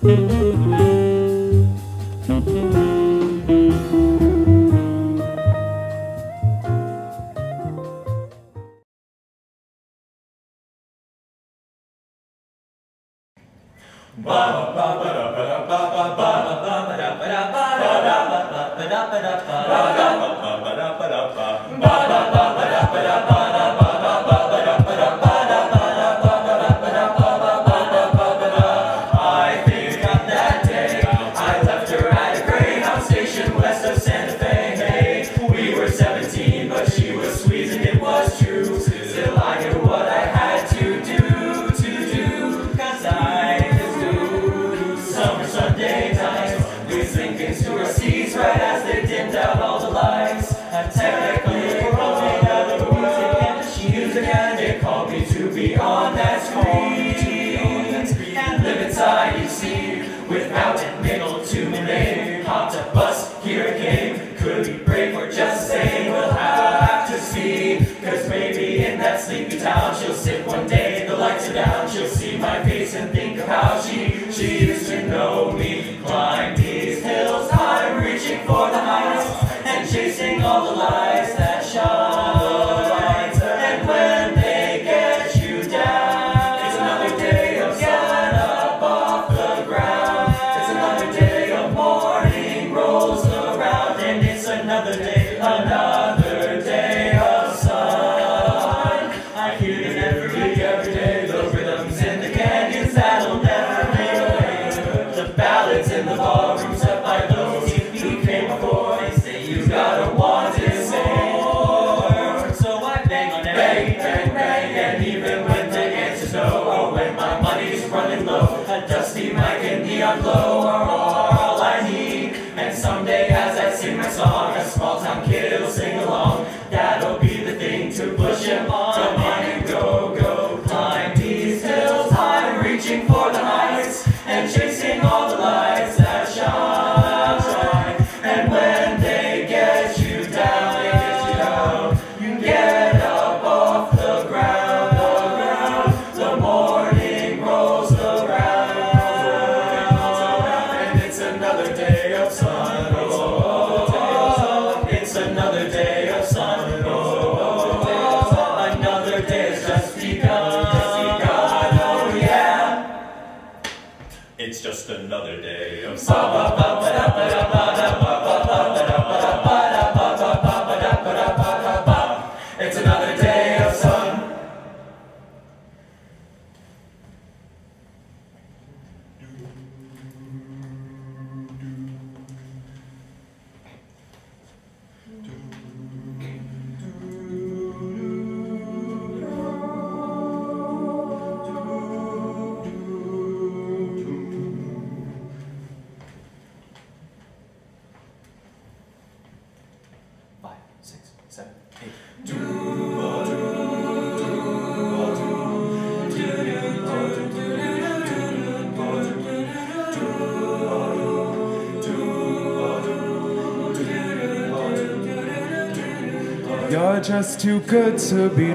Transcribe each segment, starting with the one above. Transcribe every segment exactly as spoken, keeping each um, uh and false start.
You're just too good to be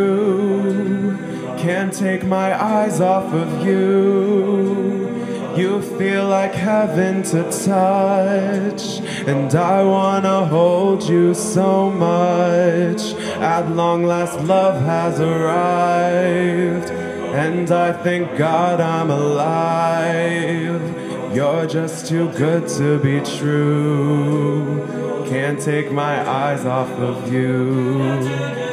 true. Can't take my eyes off of you. You feel like heaven to touch, and I wanna hold you so much. At long last, love has arrived, and I thank God I'm alive. You're just too good to be true. Can't take my eyes off of you.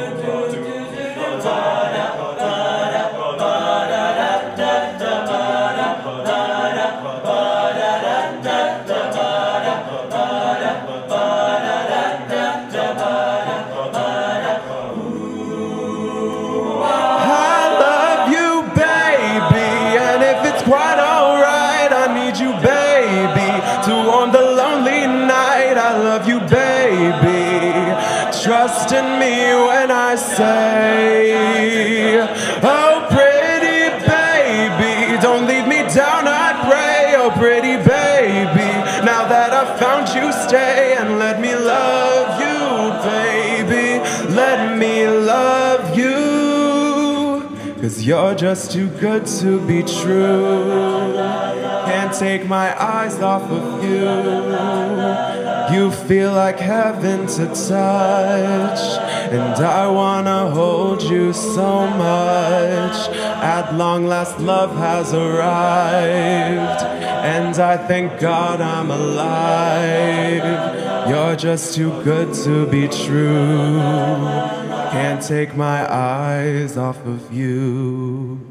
Trust in me when I say, oh pretty baby, don't leave me down, I pray. Oh pretty baby, now that I've found you, stay and let me love you, baby. Let me love you, 'cause you're just too good to be true. Can't can't take my eyes off of you. You feel like heaven to touch, and I wanna hold you so much. At long last love has arrived, and I thank God I'm alive. You're just too good to be true. Can't take my eyes off of you.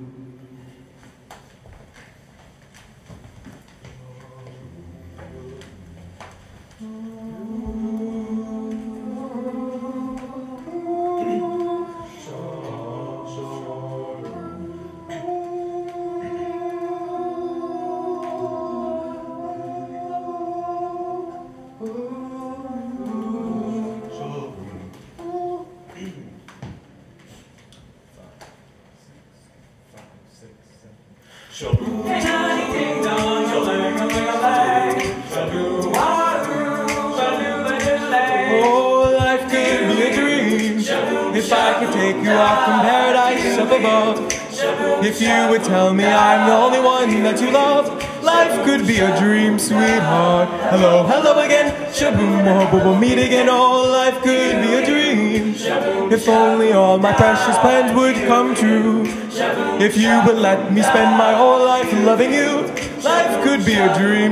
Oh, life could be a dream if I could take you off from paradise up above. If you would tell me I'm the only one that you love, life could be a dream, sweetheart. Hello, hello again. Shaboom, oh, we'll meet again. Oh, life could be a dream if only all my precious plans would come true. If you would let me spend my whole life loving you, life could be a dream,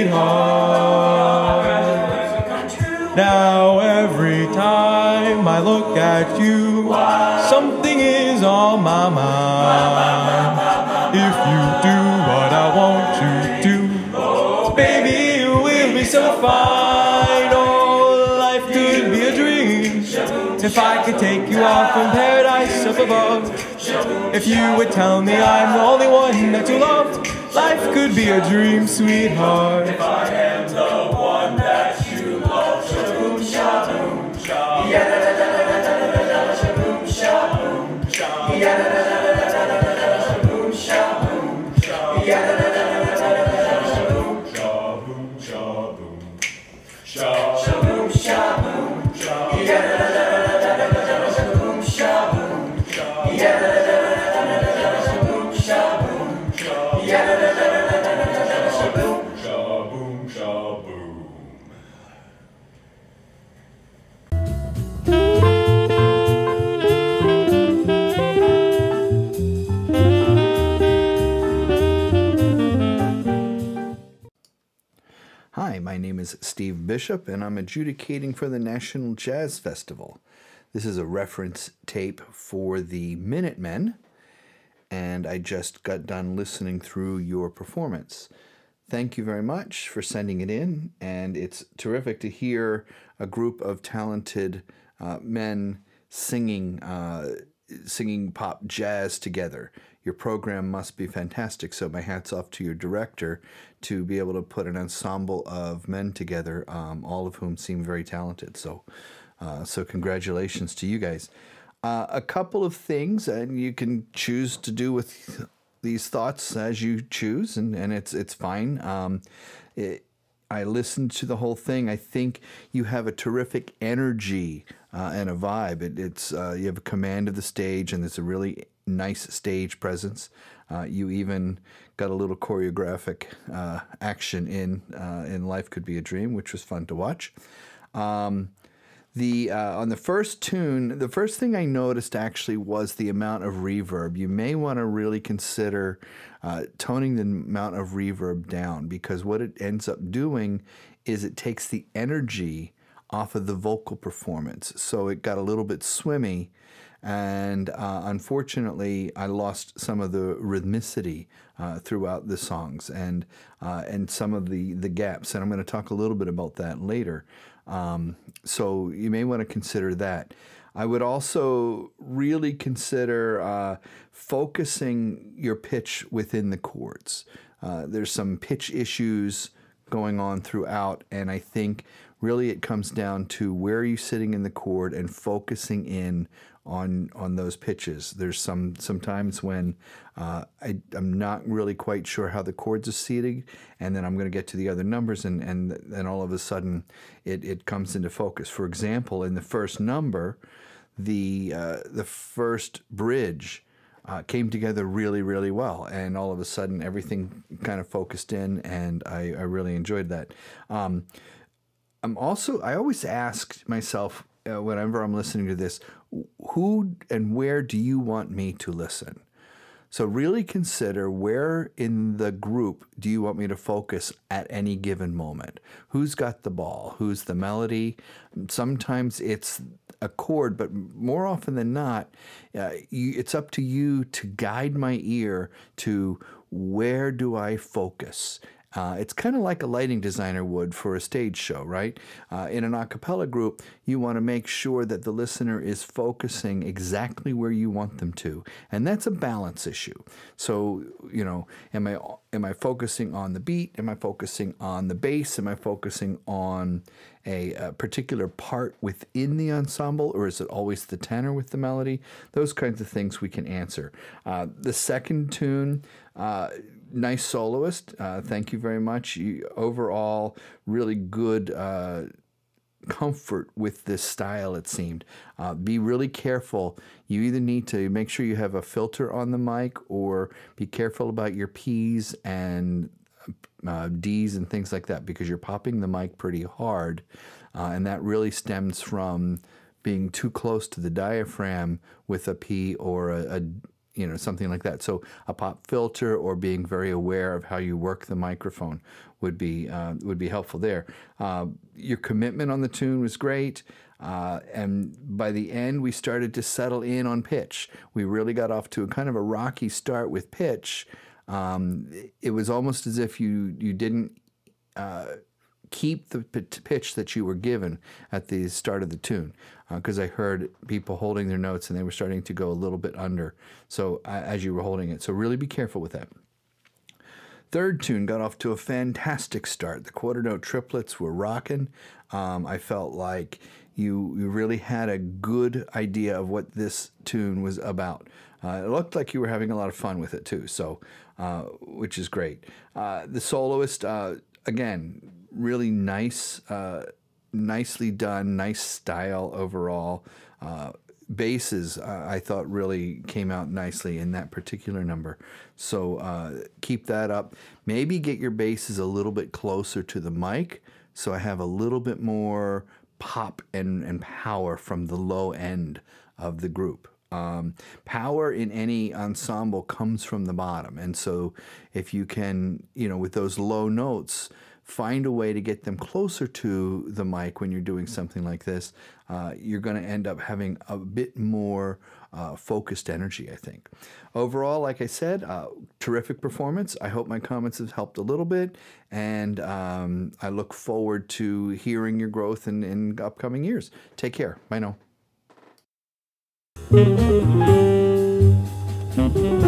sweetheart. Now every time I look at you, something is on my mind. If you do what I want you to, baby, you will be so fine. Oh, life could be a dream if I could take you off from paradise up above. If you would tell me I'm the only one that you loved, life could be a dream, sweetheart. If I am the one that you love, shaboom, shaboom, shaboom, yeah, da da da da da da da, shaboom, shaboom, shaboom, yeah, da da da da da da da, shaboom, shaboom, shaboom, yeah, da da da da da da, shaboom, shaboom, shaboom, shaboom, shaboom, shaboom, yeah, da da da da da da, shaboom, shaboom, shaboom, yeah, da da da da da da, shaboom, shaboom, shaboom, yeah, da da da da da da, shaboom, shaboom, shaboom. Hi, my name is Steve Bishop, and I'm adjudicating for the National Jazz Festival. This is a reference tape for the Minutemen, and I just got done listening through your performance. Thank you very much for sending it in, and it's terrific to hear a group of talented uh, men singing, uh, singing pop jazz together. Your program must be fantastic, so my hat's off to your director to be able to put an ensemble of men together, um, all of whom seem very talented. So, uh, so congratulations to you guys. Uh, a couple of things, and you can choose to do with these thoughts as you choose, and, and it's it's fine. Um, it, I listened to the whole thing. I think you have a terrific energy uh, and a vibe. It, it's uh, you have a command of the stage, and there's a really nice stage presence. Uh, you even got a little choreographic uh, action in uh, in Life Could Be a Dream, which was fun to watch. Um, the uh, on the first tune, the first thing I noticed actually was the amount of reverb. You may want to really consider uh, toning the amount of reverb down, because what it ends up doing is it takes the energy off of the vocal performance. So it got a little bit swimmy, and uh, unfortunately I lost some of the rhythmicity uh, throughout the songs, and uh, and some of the the gaps, and I'm going to talk a little bit about that later. Um, so you may want to consider that. I would also really consider uh, focusing your pitch within the chords. Uh, there's some pitch issues going on throughout, and I think really it comes down to where are you sitting in the chord and focusing in on on those pitches. There's some sometimes when uh, I, I'm not really quite sure how the chords are seated, and then I'm going to get to the other numbers, and and then all of a sudden it, it comes into focus. For example, in the first number, the uh, the first bridge, uh, came together really, really well. And all of a sudden, everything kind of focused in, and I, I really enjoyed that. Um, I'm also, I always ask myself uh, whenever I'm listening to this, who and where do you want me to listen? So really consider, where in the group do you want me to focus at any given moment? Who's got the ball? Who's the melody? Sometimes it's a chord, but more often than not, uh, you, it's up to you to guide my ear to where do I focus. Uh, it's kind of like a lighting designer would for a stage show, right? Uh, in an a cappella group, you want to make sure that the listener is focusing exactly where you want them to, and that's a balance issue. So, you know, am I am I focusing on the beat? Am I focusing on the bass? Am I focusing on a, a particular part within the ensemble, or is it always the tenor with the melody? Those kinds of things we can answer. Uh, the second tune. Uh, Nice soloist. Uh, thank you very much. You, overall, really good uh, comfort with this style, it seemed. Uh, be really careful. You either need to make sure you have a filter on the mic, or be careful about your P's and uh, D's and things like that, because you're popping the mic pretty hard. Uh, and that really stems from being too close to the diaphragm with a P or a, a you know, something like that. So a pop filter, or being very aware of how you work the microphone, would be uh, would be helpful there. Uh, your commitment on the tune was great, uh, and by the end we started to settle in on pitch. We really got off to a kind of a rocky start with pitch. Um, it was almost as if you you didn't uh, keep the pitch that you were given at the start of the tune, because uh, I heard people holding their notes and they were starting to go a little bit under, so uh, as you were holding it. So really be careful with that. Third tune got off to a fantastic start. The quarter note triplets were rocking. Um, I felt like you, you really had a good idea of what this tune was about. Uh, it looked like you were having a lot of fun with it too, so uh, which is great. Uh, the soloist, uh, again, really nice, uh, nicely done, nice style overall. Uh, basses, uh, I thought, really came out nicely in that particular number. So uh, keep that up. Maybe get your basses a little bit closer to the mic, so I have a little bit more pop and, and power from the low end of the group. Um, power in any ensemble comes from the bottom, and so if you can, you know, with those low notes, find a way to get them closer to the mic when you're doing something like this, uh, you're going to end up having a bit more uh, focused energy, I think. Overall, like I said, uh, terrific performance. I hope my comments have helped a little bit, and um, I look forward to hearing your growth in, in upcoming years. Take care. Bye now.